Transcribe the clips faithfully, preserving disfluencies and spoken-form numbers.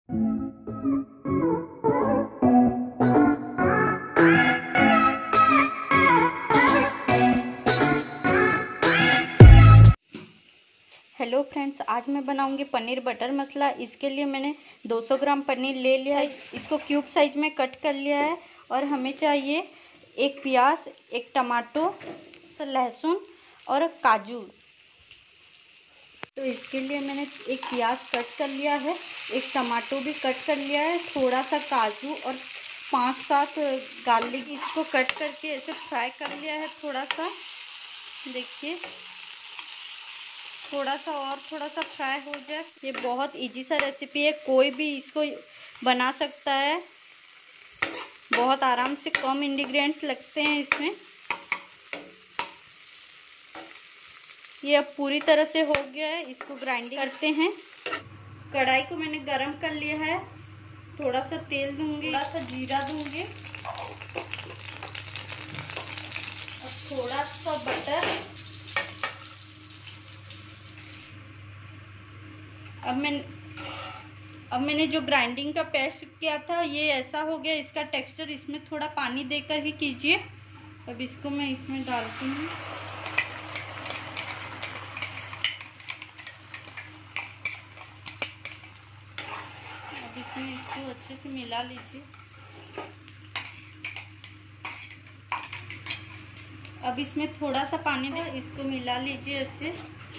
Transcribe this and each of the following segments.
Hello friends, आज मैं बनाऊंगी पनीर बटर मसाला। इसके लिए मैंने दो सौ ग्राम पनीर ले लिया है, इसको क्यूब साइज में कट कर लिया है। और हमें चाहिए एक प्याज, एक टमाटो, लहसुन और काजू। तो इसके लिए मैंने एक प्याज कट कर लिया है, एक टमाटो भी कट कर लिया है, थोड़ा सा काजू और पाँच सात गार्लिक, इसको कट करके ऐसे फ्राई कर लिया है। थोड़ा सा देखिए, थोड़ा सा और थोड़ा सा फ्राई हो जाए। ये बहुत इजी सा रेसिपी है, कोई भी इसको बना सकता है। बहुत आराम से, कम इंग्रेडिएंट्स लगते हैं इसमें। ये अब पूरी तरह से हो गया है, इसको ग्राइंडिंग करते हैं। कढ़ाई को मैंने गरम कर लिया है, थोड़ा सा तेल दूंगी, थोड़ा सा जीरा दूंगी और थोड़ा सा बटर। अब मैं अब मैंने जो ग्राइंडिंग का पेस्ट किया था ये ऐसा हो गया इसका टेक्सचर। इसमें थोड़ा पानी देकर ही कीजिए। अब इसको मैं इसमें डालती हूँ। अब इसमें इसको अच्छे से मिला लीजिए। अब इसमें थोड़ा सा पानी दे, इसको मिला लीजिए ऐसे।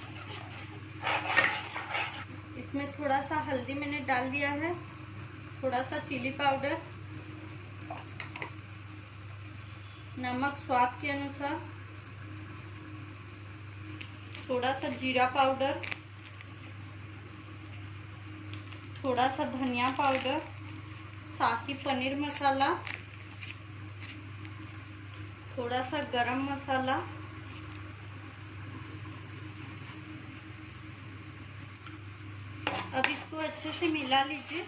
इसमें थोड़ा सा हल्दी मैंने डाल दिया है, थोड़ा सा चिली पाउडर, नमक स्वाद के अनुसार, थोड़ा सा जीरा पाउडर, थोड़ा सा धनिया पाउडर, साथ ही पनीर मसाला, थोड़ा सा गरम मसाला। अब इसको अच्छे से मिला लीजिए।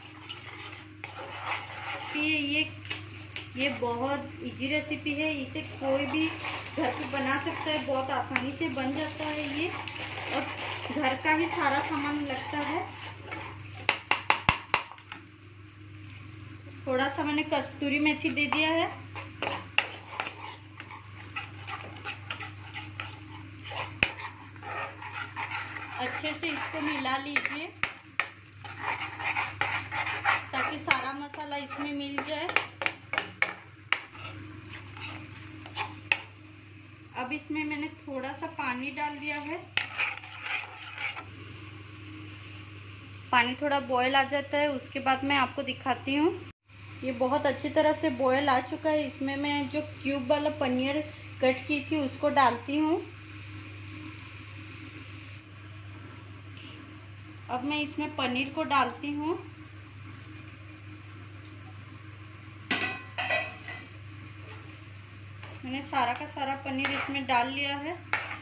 ये ये ये बहुत इजी रेसिपी है, इसे कोई भी घर पे बना सकता है, बहुत आसानी से बन जाता है ये, और घर का ही सारा सामान लगता है। थोड़ा सा मैंने कस्तूरी मेथी दे दिया है। अच्छे से इसको मिला लीजिए ताकि सारा मसाला इसमें मिल जाए। अब इसमें मैंने थोड़ा सा पानी डाल दिया है। पानी थोड़ा बॉयल आ जाता है, उसके बाद मैं आपको दिखाती हूँ। ये बहुत अच्छी तरह से बॉयल आ चुका है। इसमें मैं जो क्यूब वाला पनीर कट की थी उसको डालती हूँ। अब मैं इसमें पनीर को डालती हूँ। मैंने सारा का सारा पनीर इसमें डाल लिया है।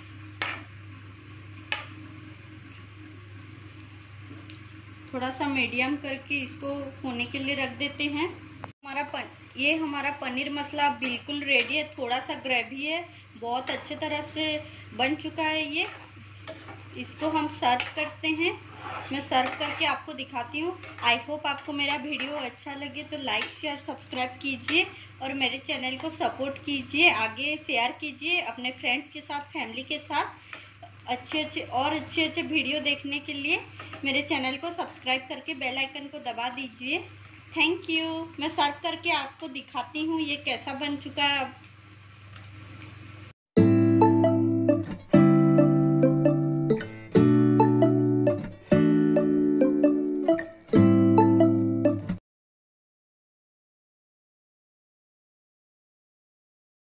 थोड़ा सा मीडियम करके इसको होने के लिए रख देते हैं। हमारा पन ये हमारा पनीर मसाला बिल्कुल रेडी है। थोड़ा सा ग्रेवी है, बहुत अच्छे तरह से बन चुका है ये। इसको हम सर्व करते हैं। मैं सर्व करके आपको दिखाती हूँ। आई होप आपको मेरा वीडियो अच्छा लगे तो लाइक शेयर सब्सक्राइब कीजिए और मेरे चैनल को सपोर्ट कीजिए, आगे शेयर कीजिए अपने फ्रेंड्स के साथ, फैमिली के साथ। अच्छे अच्छे और अच्छे अच्छे वीडियो देखने के लिए मेरे चैनल को सब्सक्राइब करके बेल आइकन को दबा दीजिए। Thank you. मैं सर्व करके आपको दिखाती हूँ ये कैसा बन चुका है। अब